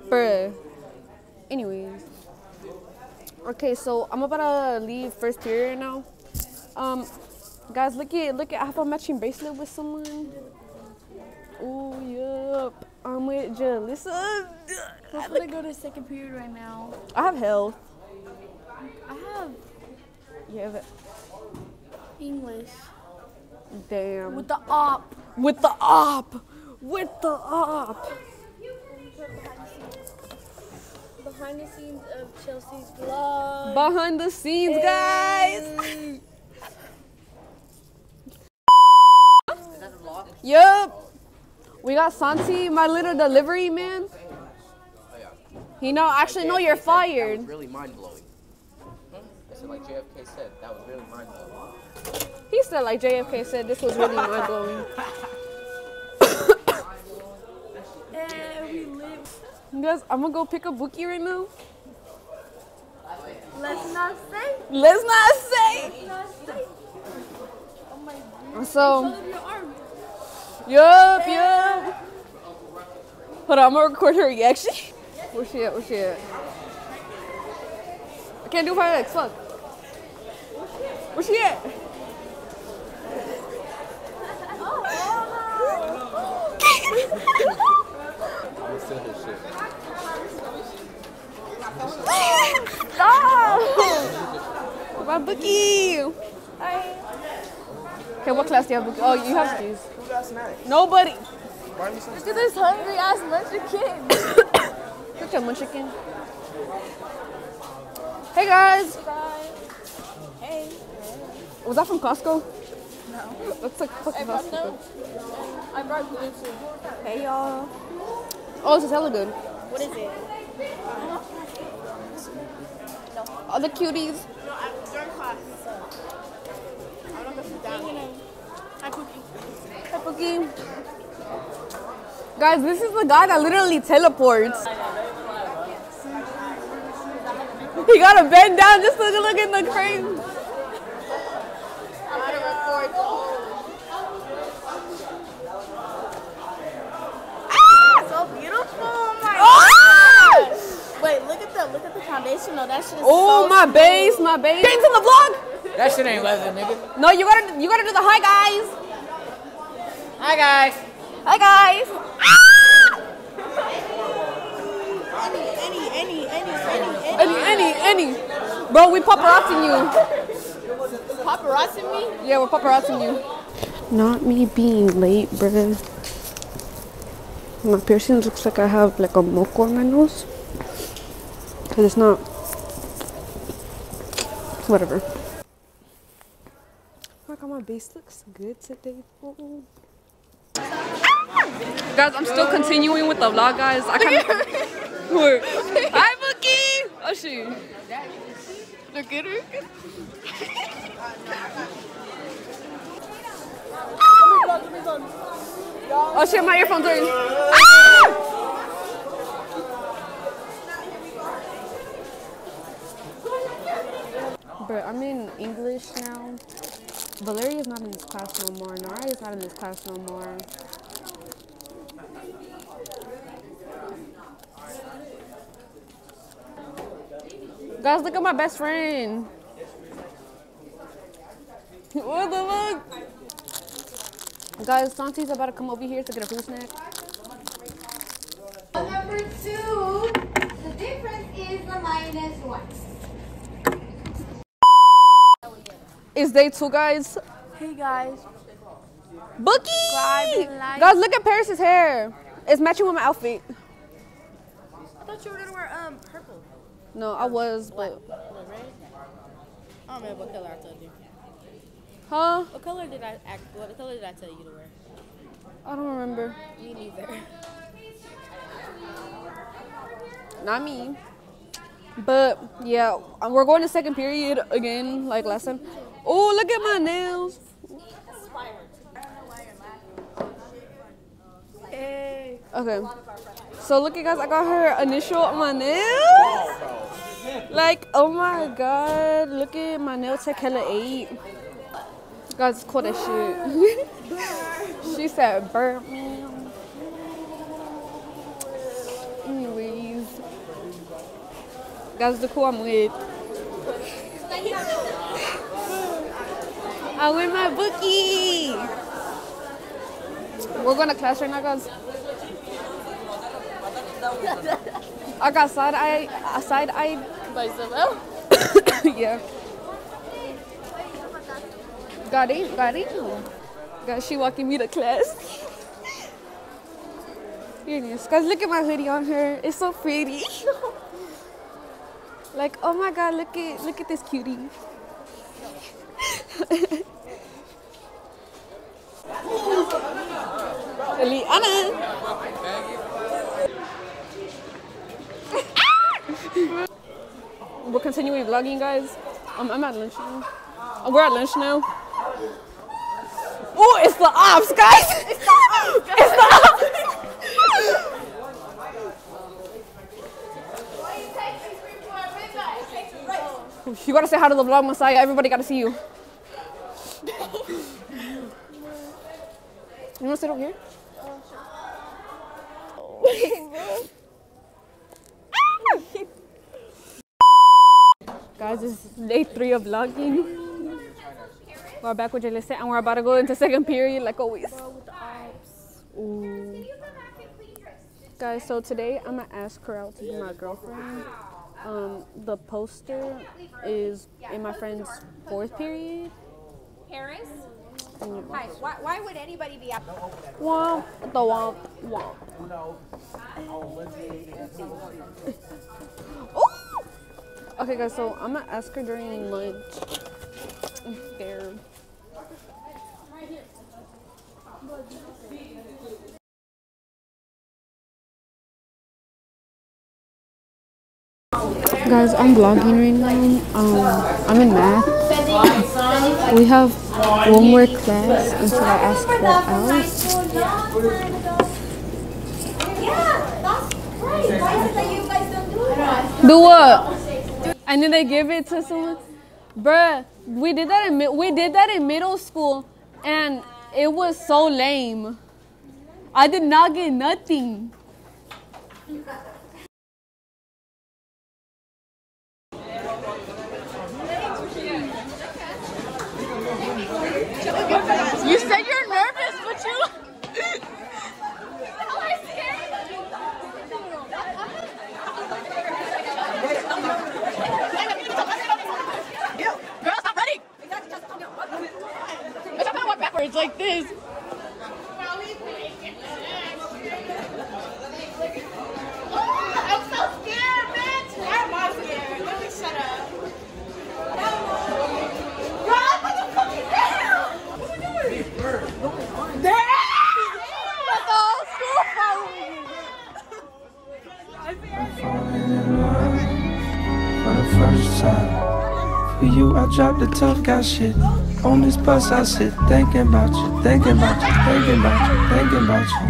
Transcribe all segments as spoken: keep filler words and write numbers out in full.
Bruh. Anyways. Okay, so I'm about to leave first period now. Um, guys, look at look at I have a matching bracelet with someone. Oh, yup. I'm with Jalissa. I'm gonna go to second period right now. I have health. I have You have it. English. Damn. With the op. With the op. With the op. Behind the scenes of Chelsea's vlog. Behind the scenes, guys. Hey. Yup. We got Santi, my little delivery man. He know, actually, no, you're fired. That was really mind-blowing. I said, like J F K said, that was really mind-blowing. He said, like J F K said, this was really mind-blowing. And we live. Guys, I'm gonna go pick up Bookie right now. Let's not say. Let's not say. Let's not say. Oh my God. So, Show them your arm. yup, yup. Hold on, I'm gonna record her reaction. Where she at? Where she at? I can't do five X, fuck. Where she at? I'm still his shit. Stop! My Bookie! Okay, what class do you have, Bookie? Oh, you have skis. Who got snacks? Nobody. Buy me some Look at this hungry ass munchkin. Look at my chicken. Hey guys! Hey. Was that from Costco? No. Looks like fucking I brought Costco. those. I brought glue too. Hey y'all. Oh, this is hella good. What is it? All the cuties. No, I'm during class. I'm not gonna sit down. Hi, Cookie. Hi, Bookie. Guys, this is the guy that literally teleports. He gotta bend down just to look in the crane. I'm gonna record. So beautiful. Oh my Ah! God. Wait, look at the look at the foundation. No, that shit is Oh, so my smooth. base, my base. Get into the vlog. That shit ain't leather, nigga. No, you gotta, you gotta do the hi guys. Hi, guys. Hi guys. Any, any, any, any, any, Any, any, any. Bro, we paparazzing you. paparazzi me? Yeah, we're paparazzing you. Not me being late, bruh. My piercing looks like I have like a moco on my nose. Cause it's not. Whatever. Oh my god, my base looks good today. Oh. Guys, I'm still continuing with the vlog, guys. I kind of. Hi, Bookie. Oh shoot. Look at her. Oh shit, my earphones are in. Ah! But I'm in English now. Valeria's not in this class no more. Naraya's not in this class no more. Guys, look at my best friend. What the fuck? Guys, Santi's about to come over here to get a food snack. Number two, the difference is the minus one. It's day two, guys. Hey guys. Bookie! and like. Guys, look at Paris's hair. It's matching with my outfit. I thought you were gonna wear um purple. No, I was, but. Red? I don't remember what color I told you. Huh? What color did I act? What color did I tell you to wear? I don't remember. Me neither. Not me. But, yeah, we're going to second period again, like last time. Oh, look at my nails. Hey. Okay. So, look, you guys, I got her initial on my nails. Like, oh my god. Look at my nail tech hella eight. Guys, it's cool as shit. She said, burn me. Anyways, guys, the cool I'm with. I'm with my bookie. We're going to class right now, guys. I got side eye, side eye By Isabel? yeah. Got it, got it. Guys, she walking me to class. Here it is. Guys, look at my hoodie on her. It's so pretty. Like, oh my god, look at look at this cutie. Eliana. We're continuing vlogging, guys. Um, I'm at lunch now. Oh, we're at lunch now. Oh, it's the ops, guys. It's the ops. It's the ops. You gotta say hi to the vlog, Messiah. Everybody gotta see you. You wanna sit over here? Guys, this is day three of vlogging. We're back with Jalissa and we're about to go into second period like always. Ooh. Guys, so today I'm gonna ask her out to be my girlfriend. Um, the poster is in my friend's fourth period. Paris? Hi. Why, why would anybody be up? Womp, the womp, womp. Ooh! Okay, guys, so I'm gonna ask her during lunch. I'm scared. Guys, I'm vlogging right now. Um, I'm in math. We have one more class until I ask her out. Yeah, that's great. Why is it that you guys don't do that? Do what? And then they give it to someone. Bruh, we did that in mi- we did that in middle school, and it was so lame. I did not get nothing. You said you're nervous, but you. Girl, stop running! I'm gonna walk backwards like this. I'm so scared, bitch! Why am I scared? Let me shut up. Girl, what the fuck is that? What are we doing? Damn! Let the whole school follow me. Falling in love for the first time. For you, I dropped the tough guy shit. On this bus, I sit thinking about you, thinking about you, thinking about you, thinking about you.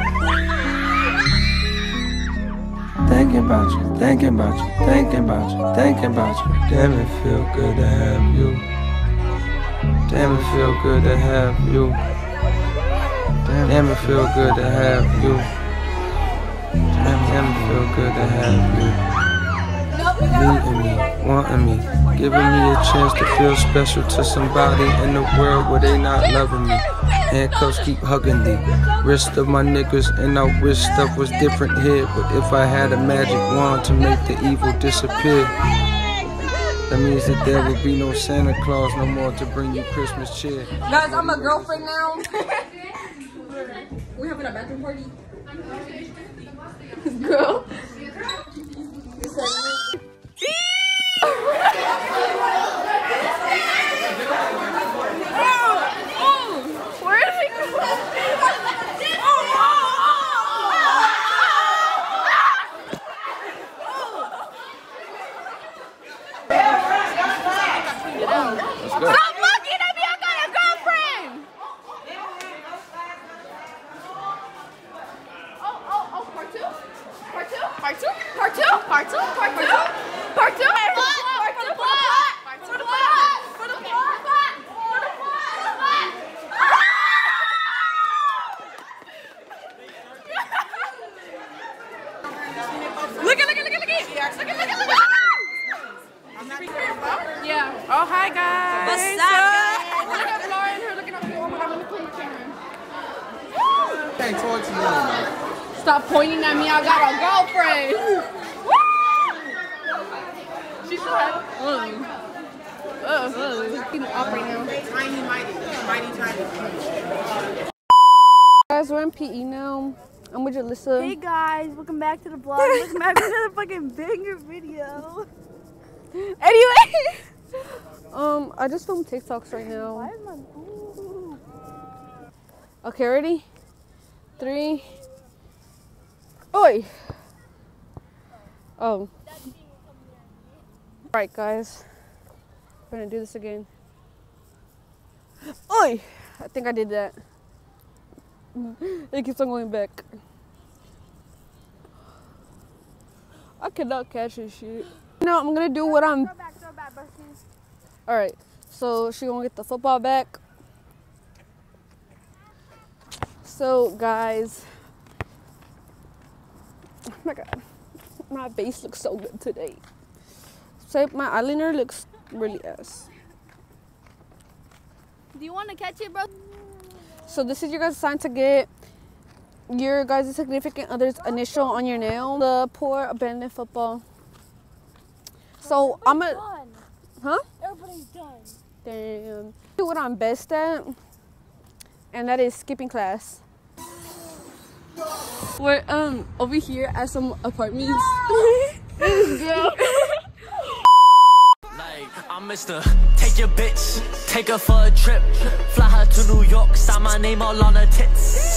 Thinking about you, thinking about you, thinking about you, thinking about you. Damn, it feel good to have you. Damn, it feel good to have you. Damn, it feel good to have you. Damn, damn, it feel good to have you. Needing me, wanting me, giving me a chance to feel special to somebody in the world where they not loving me. Handcuffs keep hugging the wrist of my niggas, and I wish stuff was different here. But if I had a magic wand to make the evil disappear, that means that there would be no Santa Claus no more to bring you Christmas cheer. Guys, I'm a girlfriend now. We're having a bathroom party. Girl. Where is he going? Let's go. Stop looking at me! I got a girlfriend! Oh, oh, oh, part two? Part two? Part two? Part two? Part two? Part two? Part two? Part two? Part two? For the plot! For the plot! For the plot! For the plot! Yeah, look at, look at, look at. Yeah. Oh, hi, guys. What's up, guys? Look at Lauren. Her looking up here. Oh, my God. Let me put the camera. Hey, towards you. Stop pointing at me. I got a girlfriend. She's so happy. Mm. Uh, uh. She's up right now. Tiny, mighty, mighty, tiny. Guys, we're in P E now. I'm with Jalissa. Hey guys, welcome back to the vlog. Welcome back to another fucking banger video. Anyway, um, I just filmed TikToks right now. Why is my ooh. Okay, ready? Three. Oi. Oh. Alright, guys. We're gonna do this again. Oi! I think I did that. It keeps on going back. I cannot catch this shit. No, I'm gonna do what I'm. Throw back, throw back, besties. Alright, so she gonna get the football back. So, guys. Oh my God. My face looks so good today. So, my eyeliner looks really ass. Do you want to catch it, bro? So, this is your guys' sign to get your guys' significant other's initial on your nail. The poor abandoned football. So, I'm a. Done. Huh? Everybody's done. Damn. Do what I'm best at, and that is skipping class. We're um over here at some apartments. Girl. Like I'm Mister Take your bitch, take her for a trip, fly her to New York, sign my name all on her tits.